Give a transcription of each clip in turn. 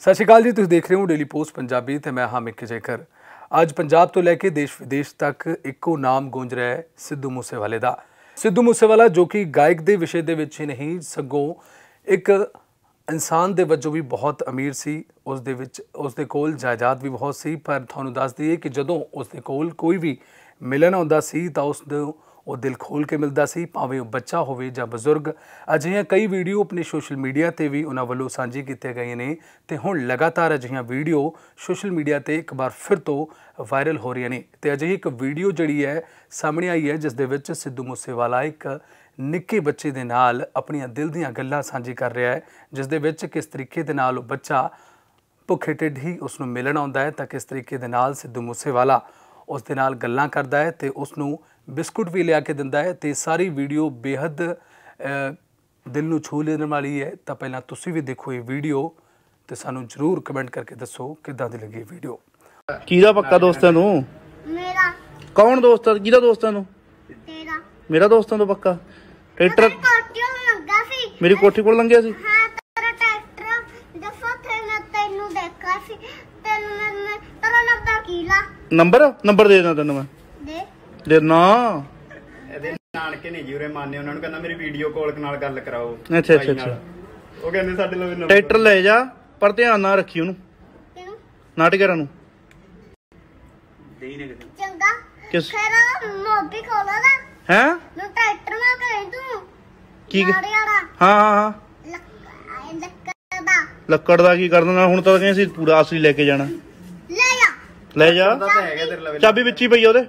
सत श्री अकाल जी, तुसीं देख रहे हो डेली पोस्ट पंजाबी ते मैं हाँ मिक्की जेकर। अज पंजाब तो लैके देश विदेश तक इक्को नाम गूंज रहा है सिद्धू मूसेवाले का। सिद्धू मूसेवाला जो कि गायक के विषय के ही नहीं सगों एक इंसान के वजों भी बहुत अमीर सी। उसदे कोल जायदाद भी बहुत सी, पर तुहानूं दस दईए कि जदों उसदे कोल कोई भी मिलन आउंदा सी तां उसनूं वो दिल खोल के मिलता सी, भावें वो बच्चा होवे जां बजुर्ग। अजिहियां कई वीडियो अपने सोशल मीडिया ते भी उन्हां वल्लों सांझी कीते गए ने ते हुण लगातार अजिहियां वीडियो सोशल मीडिया ते एक बार फिर तो वायरल हो रही ने। ते अजिही एक वीडियो जिहड़ी है सामने आई है जिस दे विच सिद्धू मूसेवाला एक निक्के बच्चे दे नाल अपनियां दिल दीयां गल्लां सांझी कर रहा है, जिस दे विच किस तरीके दे नाल बच्चा भुखे ढिड ही उसनूं मिलण आउंदा है तां किस तरीके दे नाल सिद्धू मूसेवाला उस दे नाल गल्लां करदा है ते उसनूं बिस्कुट भी लिया के दिंदा है। ते सारी वीडियो बेहद दिल नूं छू लेने वाली है। तो पहलां तुसीं भी देखो ये वीडियो ते सानूं जरूर कमेंट करके दसो किदां दी लगी वीडियो। किहदा पक्का दोस्त है तू? मेरा। कौन दोस्त है? किहदा दोस्त है तू? तेरा। मेरा दोस्त है तू पक्का? ट्रैक्टर कोठियों लंघा सी। मेरी कोठी कोल लंघिया सी? हां, तेरा ट्रैक्टर दफा थे मैं तैनू देखा सी। तैनू मैं तेरा नंबर कीला। नंबर दे देना तैनू मैं। दे ना ਇਹਦੇ ਨਾਨਕੇ ਨਹੀਂ ਜੀ ਉਰੇ ਮਾਨੇ ਉਹਨਾਂ ਨੂੰ ਕਹਿੰਦਾ ਮੇਰੀ ਵੀਡੀਓ ਕਾਲ ਨਾਲ ਗੱਲ ਕਰਾਓ। ਅੱਛਾ ਅੱਛਾ ਅੱਛਾ, ਉਹ ਕਹਿੰਦੇ ਸਾਡੇ ਲਈ ਨੰਬਰ ਟਰੈਕਟਰ ਲੈ ਜਾ ਪਰ ਧਿਆਨ ਨਾਲ ਰੱਖੀ ਉਹਨੂੰ। ਕਿਹਨੂੰ? ਨਾਟਕਰਾਂ ਨੂੰ ਦੇਈ ਨੇ ਕਿਤੇ ਚੰਗਾ। ਕਿਸ ਖੈਰਾ ਮੋਬੀ ਖੋਲਾ ਨਾ ਹੈ ਨੂੰ ਟਰੈਕਟਰ ਮਾ ਕਰੇ ਤੂੰ ਕੀ? ਨਾੜੇ ਵਾਲਾ ਹਾਂ ਹਾਂ ਹਾਂ, ਲੱਕੜ ਦਾ ਲੱਕੜ ਦਾ ਕੀ ਕਰ ਦੇਣਾ ਹੁਣ ਤਾਂ ਕਹਿੰਦੇ ਸੀ ਪੂਰਾ ਅਸਲੀ ਲੈ ਕੇ ਜਾਣਾ। ਲੈ ਜਾ ਤਾਂ ਹੈਗਾ ਤੇਰੇ ਲਈ ਚਾਬੀ ਵਿੱਚ ਹੀ ਪਈ ਆ ਉਹਦੇ।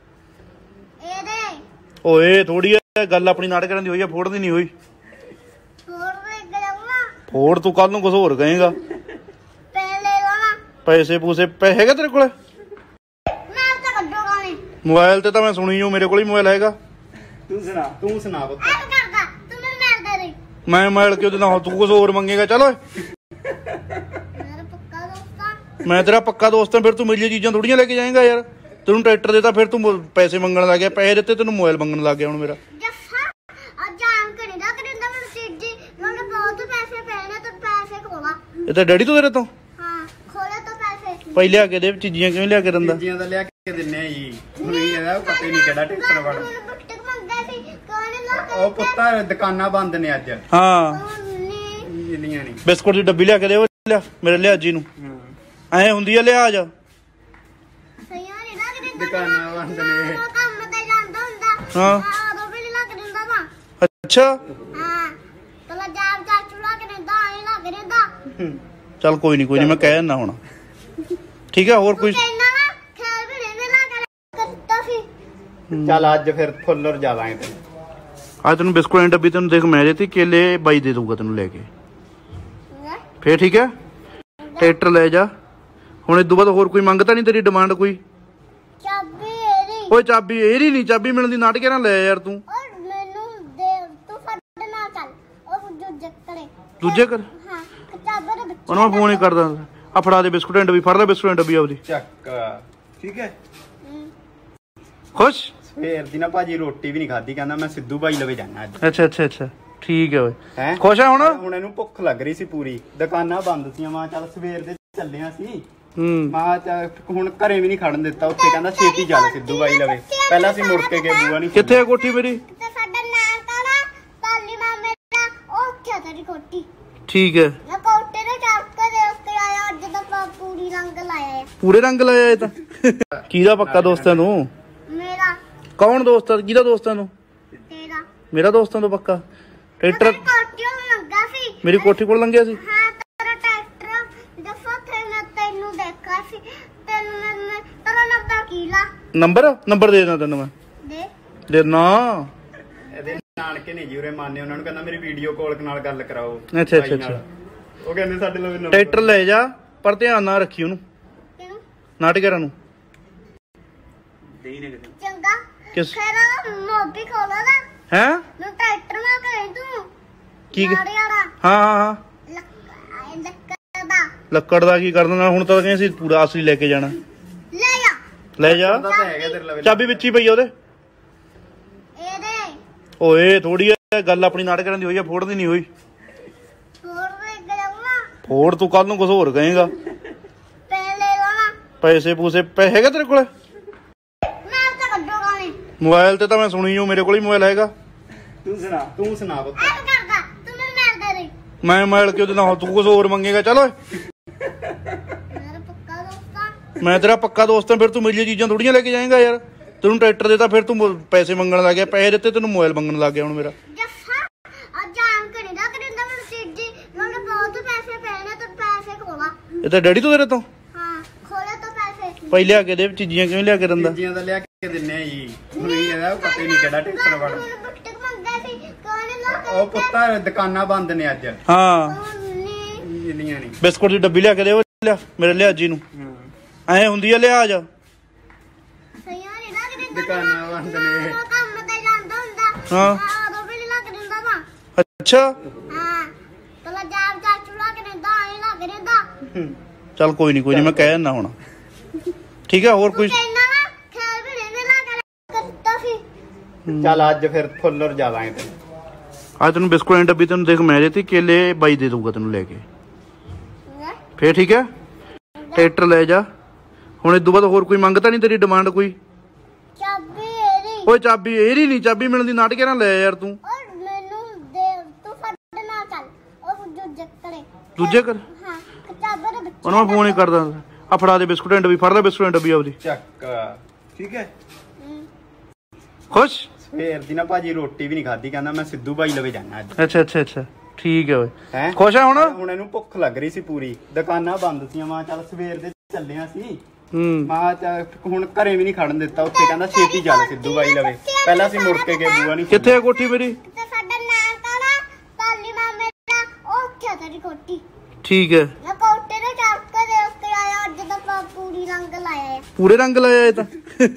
ਇਹਦੇ ਓਏ ਥੋੜੀ ਗੱਲ ਆਪਣੀ ਨਾਟਕਰਾਂ ਦੀ ਹੋਈ ਆ, ਫੋੜਦੀ ਨਹੀਂ ਹੋਈ। ਹੋਰ ਵੇ ਗਲਾਉਣਾ ਫੋੜ ਤੂੰ ਕੱਲ ਨੂੰ ਕੁਝ ਹੋਰ ਕਹੇਗਾ। ਪਹਿਲੇ ਲਾਣਾ ਪੈਸੇ ਪੂਸੇ ਹੈਗਾ ਤੇਰੇ ਕੋਲ? ਮੈਂ ਤਾਂ ਕੱਢੂਗਾ ਨਹੀਂ ਮੋਬਾਈਲ ਤੇ ਤਾਂ ਮੈਂ ਸੁਣੀ ਹੂੰ, ਮੇਰੇ ਕੋਲ ਹੀ ਮੋਬਾਈਲ ਹੈਗਾ। ਤੂੰ ਸੁਣਾ ਪੁੱਤ। ਐ ਕਰਦਾ ਤੂੰ ਮੈਨੂੰ ਮਾਰ ਦੇ। ਮੈਂ ਮੋਬਾਈਲ ਕਿਉਂ ਦੇਣਾ? ਤੂੰ ਕੁਝ ਹੋਰ ਮੰਗੇਗਾ? ਚੱਲ ਓਏ, ਮੇਰਾ ਪੱਕਾ ਦੋਸਤ ਆ। ਮੈਂ ਤੇਰਾ ਪੱਕਾ ਦੋਸਤ ਹਾਂ, ਫਿਰ ਤੂੰ ਮੇਰੀਆਂ ਚੀਜ਼ਾਂ ਥੋੜੀਆਂ ਲੈ ਕੇ ਜਾਏਂਗਾ ਯਾਰ। ਤੈਨੂੰ ਟਰੈਕਟਰ ਦੇਤਾ ਫਿਰ ਤੂੰ ਪੈਸੇ ਮੰਗਣ ਲੱਗ ਗਿਆ, ਪੈਸੇ ਦਿੱਤੇ ਤੈਨੂੰ ਮੋਬਾਈਲ ਮੰਗਣ ਲੱਗ ਗਿਆ ਹੁਣ ਮੇਰਾ। ਜੱਫਾ ਅੱਜ ਆਮ ਕਰੀਦਾ ਕਰਿੰਦਾ ਮੈਨੂੰ ਚੀਜ਼ੀ ਮੈਨੂੰ ਬਹੁਤ ਪੈਸੇ ਪੈਣੇ ਤੇ ਪੈਸੇ ਖੋਲਾ। ਇਹ ਤਾਂ ਡੈਡੀ ਤੋਂ ਤੇਰੇ ਤੋਂ? ਹਾਂ ਖੋਲੇ ਤਾਂ ਪੈਸੇ ਪਹਿਲੇ ਲਿਆ ਕੇ ਦੇ, ਚੀਜ਼ੀਆਂ ਕਿਵੇਂ ਲਿਆ ਕੇ ਦਿੰਦਾ? ਚੀਜ਼ਾਂ ਤਾਂ ਲਿਆ ਕੇ ਦਿੰਨੇ ਆ ਜੀ। ਹੁਣ ਇਹ ਇਹਦਾ ਪਤਾ ਹੀ ਨਹੀਂ ਕਿਹੜਾ ਟਿਕਟਰ ਵੜ। ਮੈਨੂੰ ਬੁੱਟਕ ਮੰਗਦਾ ਸੀ ਕੋਣ ਲਾ ਉਹ ਪੁੱਤਾ ਦੁਕਾਨਾਂ ਬੰਦ ਨੇ ਅੱਜ। ਹਾਂ ਨਹੀਂ ਜਿੰਨੀਆਂ ਨਹੀਂ ਬਿਸਕੁਟ ਦੀ ਡੱਬੀ ਲਿਆ ਕੇ ਦੇ, ਉਹ ਲਿਆ ਮੇਰੇ ਲਿਆ ਜੀ ਨੂੰ। ਐ ਹੁੰਦੀ ਆ ਲਿਆ ਜਾ। ਸਹੀ ਨਹੀਂ ਲੱਗ ਦਿੰਦਾ ਦੁਕਾਨਾਂ ਬੰਦ ਨੇ। ਕੰਮ ਤੇ ਜਾਂਦਾ ਹੁੰਦਾ। ਹਾਂ ਉਹ ਵੀ ਨਹੀਂ ਲੱਗ ਦਿੰਦਾ ਵਾ। ਅੱਛਾ ਹਾਂ ਤਲਾ ਜਾਬ ਚਾਚੂ ਲੱਗ ਦਿੰਦਾ ਨਹੀਂ ਲੱਗ ਦਿੰਦਾ। ਚੱਲ ਕੋਈ ਨਹੀਂ ਮੈਂ ਕਹਿ ਦਿੰਦਾ ਹੁਣ, ਠੀਕ ਹੈ? ਹੋਰ ਕੋਈ ਕਹਿੰਦਾ ਨਾ ਖੈਰ ਵੀ ਨਹੀਂ ਲੱਗ ਕਰਤਾ ਸੀ। ਚੱਲ ਅੱਜ ਫਿਰ ਫੁੱਲਰ ਜਾਵਾਂਗੇ ਤੇ ਅੱਜ ਤੈਨੂੰ ਬਿਸਕੁਟ ਦੀ ਡੱਬੀ ਤੈਨੂੰ ਦੇਖ ਮੈਂ ਦੇਤੀ, ਕੇਲੇ ਬਾਈ ਦੇ ਦੂਗਾ ਤੈਨੂੰ ਲੈ ਕੇ। ਫੇਰ ਠੀਕ ਹੈ, ਟਰੈਕਟਰ ਲੈ ਜਾ ਹੁਣ। ਇਦੋਂ ਬਾਅਦ ਹੋਰ ਕੋਈ ਮੰਗਤਾ ਨਹੀਂ ਤੇਰੀ ਡਿਮਾਂਡ ਕੋਈ? ਚਾਬੀ ਇਹਦੀ। ਓਏ ਚਾਬੀ ਇਹਦੀ ਨਹੀਂ, ਚਾਬੀ ਮਿਲਣ ਦੀ ਨਾਟਕੇ ਨਾਲ ਲੈ ਯਾਰ ਤੂੰ। ਔਰ ਮੈਨੂੰ ਦੇ ਤੂੰ ਸਾਡੇ ਨਾਲ ਚੱਲ ਉਹ ਦੂਜੇ ਕਰੇ ਦੂਜੇ ਕਰ ਹਾਂ ਚਾਬੀ ਦੇ ਵਿੱਚ ਉਹਨਾਂ ਮੈਂ ਫੋਨ ਹੀ ਕਰਦਾ। ਆ ਫੜਾ ਦੇ ਬਿਸਕੁਟ ਦੀ ਡੱਬੀ, ਫੜ ਲੈ ਬਿਸਕੁਟ ਦੀ ਡੱਬੀ ਆਪਦੀ। ਚੱਕ ਠੀਕ ਹੈ। ਖੁਸ਼? ਸਵੇਰ ਦੀ ਨਾ ਭਾਜੀ ਰੋਟੀ ਵੀ ਨਹੀਂ ਖਾਧੀ, ਕਹਿੰਦਾ ਮੈਂ ਸਿੱਧੂ ਬਾਈ ਲਵੇ ਜਾਣਾ ਅੱਜ। ਅੱਛਾ ਅੱਛਾ ਅੱਛਾ, ਠੀਕ ਹੈ ਓਏ। ਹੈਂ? ਖੁਸ਼ ਹੈ ਹੁਣ? ਹੁਣ ਇਹਨੂੰ ਭੁੱਖ ਲੱਗ ਰਹੀ ਸੀ ਪੂਰੀ, ਦੁਕਾਨਾਂ ਬੰਦ ਸੀਆਂ। ਮੈਂ ਚੱਲ ਸਵੇਰ ਦੇ ਚੱਲਿਆ ਸੀ। ਮੈਂ ਚੱਲ ਹੁਣ ਘਰੇ ਵੀ ਨਹੀਂ ਖੜਨ ਦਿੱਤਾ ਉੱਥੇ, ਕਹਿੰਦਾ ਛੇਤੀ ਚੱਲ ਸਿੱਧੂ ਬਾਈ ਲਵੇ। ਪਹਿਲਾਂ ਅਸੀਂ ਮੁੜ ਕੇ ਗਏ, ਬੂਆ ਨਹੀਂ। ਕਿੱਥੇ ਆ ਕੋਠੀ ਮੇਰੀ? ਤੇ ਸਾਡਾ ਨਾਂ ਕਾਲਾ ਪਾਲੀ ਮਾਮੇ ਦਾ ਉਹ ਕਿਆ ਤੇਰੀ ਕੋਟੀ। ਠੀਕ ਹੈ, ਮੈਂ ਕੋਟੇ ਦੇ ਚੱਕ ਕੇ ਦੇ ਉੱਤੇ ਆਇਆ ਅੱਜ ਤਾਂ ਪੂਰੀ ਰੰਗ ਲਾਇਆ ਹੈ। ਪੂਰੇ ਰੰਗ ਲਾਇਆ ਇਹ ਤਾਂ। ਕਿਹਦਾ ਪੱਕਾ ਦੋਸਤ ਹੈ ਤੂੰ? ਮੇਰਾ। ਕੌਣ ਦੋਸਤ ਹੈ? ਕਿਹਦਾ ਦੋਸਤ ਹੈ ਤੂੰ? ਤੇਰਾ। ਮੇਰਾ ਦੋਸਤ ਹੈ ਤੂੰ ਪੱਕਾ? ਟਰੈਕਟਰ ਕੋਟਿयों ਲੰਘਾ ਸੀ। ਮੇਰੀ ਕੋਠੀ ਕੋਲ ਲੰਘਿਆ ਸੀ? ਹਾਂ ਤੇਰਾ ਟਰੈਕਟਰ ਦਫਾ ਥੇ ਮੈਂ ਤੈਨੂੰ ਦੇਖਾ ਸੀ। ਤੈਨੂੰ ਮੈਂ ਤੇਰਾ ਨੰਬਰ ਕੀਲਾ। ਨੰਬਰ ਦੇ ਦੇਣਾ ਤੈਨੂੰ ਮੈਂ। ਦੇ ਨਾ ਇਹਦੇ ਨਾਨਕੇ ਨਹੀਂ ਜੀ ਉਰੇ ਮਾਨੇ ਉਹਨਾਂ ਨੂੰ ਕਹਿੰਦਾ ਮੇਰੀ ਵੀਡੀਓ ਕਾਲ ਨਾਲ ਗੱਲ ਕਰਾਓ। ਅੱਛਾ ਅੱਛਾ ਅੱਛਾ, ਉਹ ਕਹਿੰਦੇ ਸਾਡੇ ਲਈ ਨੰਬਰ। ਟਰੈਕਟਰ ਲੈ ਜਾ ਪਰ ਧਿਆਨ ਨਾਲ ਰੱਖੀ ਉਹਨੂੰ। ਕਿਹਨੂੰ? ਨਾਟਕਰਾਂ ਨੂੰ ਦੇਈ ਨੇ ਕਿਤੇ ਚੰਗਾ। ਕਿਸ ਖੈਰਾ ਮੋਬੀ ਖੋਲਾ ਨਾ ਹੈ? ਨੂੰ ਟਰੈਕਟਰ ਮਾ ਕਰੇ ਤੂੰ ਕੀ? ਨਾੜੇ ਵਾਲਾ ਹਾਂ ਹਾਂ ਹਾਂ, ਲੱਕੜ ਦਾ ਲੱਕੜ ਦਾ ਕੀ ਕਰ ਦੇਣਾ ਹੁਣ ਤਾਂ ਕਹਿੰਦੇ ਸੀ ਪੂਰਾ ਅਸਲੀ ਲੈ ਕੇ ਜਾਣਾ। ਲੈ ਜਾ ਤਾਂ ਹੈਗਾ ਤੇਰੇ ਲਈ ਚਾਬੀ ਵਿੱਚ ਹੀ ਪਈ ਆ ਉਹਦੇ। ਇਹਦੇ ਓਏ ਥੋੜੀ ਗੱਲ ਆਪਣੀ ਨਾਟਕਰਾਂ ਦੀ ਹੋਈ ਆ, ਫੋੜਦੀ ਨਹੀਂ ਹੋਈ। ਹੋਰ ਵੇ ਗਲਾਉਣਾ ਹੋਰ ਤੂੰ ਕੱਲ ਨੂੰ ਕੁਝ ਹੋਰ ਕਹੇਗਾ। ਪਹਿਲੇ ਲਾਣਾ ਪੈਸੇ ਪੂਸੇ ਪੈਸੇ ਹੈਗਾ ਤੇਰੇ ਕੋਲ? ਮੈਂ ਤਾਂ ਕੱਢੂਗਾ ਨਹੀਂ। ਮੋਬਾਈਲ ਤੇ ਤਾਂ ਮੈਂ ਸੁਣੀ ਹੂੰ, ਮੇਰੇ ਕੋਲ ਹੀ ਮੋਬਾਈਲ ਹੈਗਾ। ਤੂੰ ਸੁਣਾ ਪੁੱਤ। ਐਂ ਕਰਦਾ ਤੂੰ ਮੈਨੂੰ ਮਿਲਦਾ ਨਹੀਂ। ਮੈਂ ਮੋਬਾਈਲ ਕਿਉਂ ਦੇਣਾ? ਤੂੰ ਕੁਝ ਹੋਰ ਮੰਗੇਗਾ। ਚੱਲ ਓਏ, ਮੇਰਾ ਪੱਕਾ ਦੋਸਤ ਆ। ਮੈਂ ਤੇਰਾ ਪੱਕਾ ਦੋਸਤ ਹਾਂ, ਫਿਰ ਤੂੰ ਮੇਰੀਆਂ ਚੀਜ਼ਾਂ ਥੋੜੀਆਂ ਲੈ ਕੇ ਜਾਏਗਾ ਯਾਰ। ਤੈਨੂੰ ਟਰੈਕਟਰ ਦੇਤਾ, ਫਿਰ ਤੂੰ ਪੈਸੇ ਮੰਗਣ ਲੱਗ ਗਿਆ। ਪੈਸੇ ਦਿੱਤੇ ਤੈਨੂੰ ਮੋਬਾਈਲ ਮੰਗਣ ਲੱਗ ਗਿਆ ਹੁਣ ਮੇਰਾ। ਜੱਫਾ ਅੱਜ ਆਮ ਕਰੀ ਦਾ ਕਰਿੰਦਾ ਮੈਨੂੰ ਸਿੱਧੀ ਮੈਨੂੰ ਬਹੁਤ ਪੈਸੇ ਪੈਣੇ ਤੇ ਪੈਸੇ ਖੋਲਾ। ਇਹ ਤਾਂ ਡੈਡੀ ਤੋਂ ਤੇਰੇ ਤੋਂ? ਹਾਂ ਖੋਲੇ ਤਾਂ ਪੈਸੇ। ਪਹਿਲੇ ਲਿਆ ਕੇ ਦੇ, ਚੀਜ਼ਾਂ ਕਿਉਂ ਲਿਆ ਕੇ ਦਿੰਦਾ? ਚੀਜ਼ਾਂ ਤਾਂ ਲਿਆ ਕੇ ਦਿੰਨੇ ਆ ਜੀ। ਹੁਣ ਇਹਦਾ ਪਤਾ ਹੀ ਨਹੀਂ ਕਿਹੜਾ ਟੇਕਰ ਵੜ। ਹੁਣ ਬੁੱਟਕ ਮੰਗਦਾ ਸੀ ਕੋਣ ਲਾ ਉਹ ਪੁੱਤਾ ਦੁਕਾਨਾਂ ਬੰਦ ਨੇ ਅੱਜ। ਹਾਂ ਨਹੀਂ ਜਿੰਨੀਆਂ ਨਹੀਂ। ਬਿਸਕੁਟ ਦੀ ਡੱਬੀ ਲਿਆ ਕੇ ਦੇ, ਉਹ ਲਿਆ ਮੇਰੇ ਲਿਆਜੀ ਨੂੰ। ਐ ਹੁੰਦੀ ਆ ਲਿਹਾਜ। ਸਹੀ ਨਹੀਂ ਲੱਗ ਦਿੰਦਾ। ਦੁਕਾਨਾਂ ਬੰਦ ਨੇ। ਕੰਮ ਤੇ ਜਾਂਦਾ ਹੁੰਦਾ। ਹਾਂ। ਉਦੋਂ ਵੀ ਨੀ ਲੱਗ ਦਿੰਦਾ ਤਾਂ। ਅੱਛਾ ਹਾਂ ਤਲਾ ਜਾਬ ਚਾਚੂ ਲੱਗ ਦਿੰਦਾ ਨਹੀਂ ਲੱਗ ਦਿੰਦਾ। ਚੱਲ ਕੋਈ ਨਹੀਂ ਮੈਂ ਕਹਿ ਦਿੰਦਾ ਹੁਣ। ਠੀਕ ਹੈ, ਹੋਰ ਕੋਈ? ਕਹਿੰਦਾ ਨਾ ਖੈਰ ਵੀ ਨਹੀਂ ਲੱਗ ਕਰਤਾ ਸੀ। ਚੱਲ ਅੱਜ ਫਿਰ ਫੁੱਲਰ ਜਾ ਲਾਂਗੇ ਤੈਨੂੰ। ਅੱਜ ਤੈਨੂੰ ਬਿਸਕੁਟ ਦੀ ਡੱਬੀ ਤੈਨੂੰ ਦੇਖ ਮੈਂ ਦੇਤੀ, ਕੇਲੇ ਬਾਈ ਦੇ ਦਊਗਾ ਤੈਨੂੰ ਲੈ ਕੇ। ਫੇਰ ਠੀਕ ਹੈ, ਟਰੈਕਟਰ ਲੈ ਜਾ। ਹੁਣ ਇਸ ਤੋਂ ਬਾਅਦ ਹੋਰ ਕੋਈ ਮੰਗਤਾ ਨਹੀਂ ਤੇਰੀ ਡਿਮਾਂਡ ਕੋਈ? ਚਾਬੀ ਇਹਦੀ। ਓਏ ਚਾਬੀ ਇਹਦੀ ਨਹੀਂ, ਚਾਬੀ ਮਿਲਣ ਦੀ ਨਾਟਕ ਨਾ ਲੈ ਯਾਰ ਤੂੰ। ਔਰ ਮੈਨੂੰ ਦੇ ਤੂੰ ਸਾਡੇ ਨਾਲ ਚੱਲ ਉਹ ਦੂਜੇ ਕਰੇ। ਦੂਜੇ ਕਰ ਹਾਂ ਚਾਬੀ ਦੇ ਵਿੱਚ। ਉਹਨੂੰ ਮੈਂ ਫੋਨ ਹੀ ਕਰਦਾ। ਆ ਫੜਾ ਦੇ ਬਿਸਕੁਟ ਦੀ ਡੱਬੀ, ਫੜ ਲੈ ਬਿਸਕੁਟ ਦੀ ਡੱਬੀ ਆਪਦੀ। ਚੱਕ ਠੀਕ ਹੈ। ਖੁਸ਼? ਸਵੇਰ ਦੀ ਨਾ ਭਾਜੀ ਰੋਟੀ ਵੀ ਨਹੀਂ ਖਾਧੀ, ਕਹਿੰਦਾ ਮੈਂ ਸਿੱਧੂ ਬਾਈ ਲਵੇ ਜਾਣਾ ਅੱਜ। ਅੱਛਾ ਠੀਕ ਹੈ ਓਏ। ਹੈਂ? ਖੁਸ਼ ਆ ਹੁਣ? ਹੁਣ ਇਹਨੂੰ ਭੁੱਖ ਲੱਗ ਰਹੀ ਸੀ ਪੂਰੀ, ਦੁਕਾਨਾਂ ਬੰਦ ਸੀਆਂ। ਮੈਂ ਚੱਲ ਸਵੇਰ ਦੇ ਚੱਲਿਆ ਸੀ। ਮੈਂ ਚੱਲ ਹੁਣ ਘਰੇ ਵੀ ਨਹੀਂ ਖੜਨ ਦਿੱਤਾ ਉੱਥੇ, ਕਹਿੰਦਾ ਛੇਤੀ ਚੱਲ ਸਿੱਧੂ ਬਾਈ ਲਵੇ। ਪਹਿਲਾਂ ਅਸੀਂ ਮੁੜ ਕੇ ਗਏ, ਬੂਆ ਨਹੀਂ। ਕਿੱਥੇ ਆ ਕੋਠੀ ਮੇਰੀ? ਤੇ ਸਾਡਾ ਨਾਨਕਾ ਨਾ ਪਾਲੀ ਮਾਮੇ ਦਾ ਉਹ ਉੱਥੇ ਤੇਰੀ ਕੋਠੀ। ਠੀਕ ਹੈ। ਮੈਂ ਕੋਠੇ ਤੇ ਚੱਕ ਕੇ ਦੇਖ ਕੇ ਆਇਆ ਅੱਜ ਤਾਂ ਪੂਰੀ ਰੰਗ ਲਾਇਆ ਹੈ। ਪੂਰੇ ਰੰਗ ਲਾਇਆ ਇਹ ਤਾਂ।